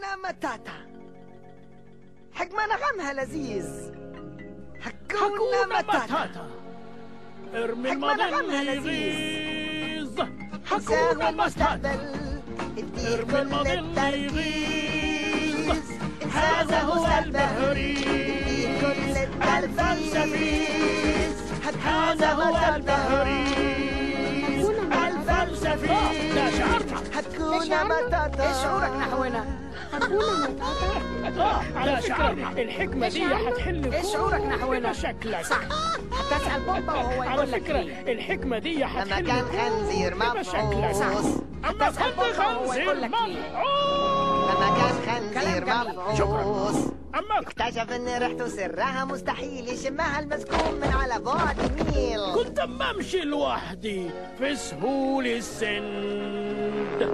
هاكونا ماتاتا. حكمة نغمها لذيذ. هاكونا ماتاتا. ارمي الماضي يغيظ. هاكونا مستقبل. اديه كل التركيز. هذا هو البهريز. كل الفلسفيز. هذا هو البهريز. الفلسفيز. لا شعرتها. هاكونا ماتاتا. ايش شعورك نحونا؟ هاكونا ماتاتا. على فكرة الحكمة دي هتحل ايش شعورك نحونا؟ مشاكلك. صح. هتسأل بابا وهو على يقول لك فكرة ليه. الحكمة دي لما هتحل كان خنزير مفعوص. أما هتسأل كنت بابا وهو خنزير يقول لك ليه. مفعوص. لما كان خنزير كلام جميل. مفعوص. أما اكتشف ان ريحته سرها مستحيل يشمها المسكون من على بعد ميل. كنت أما أمشي لوحدي في سهول السند.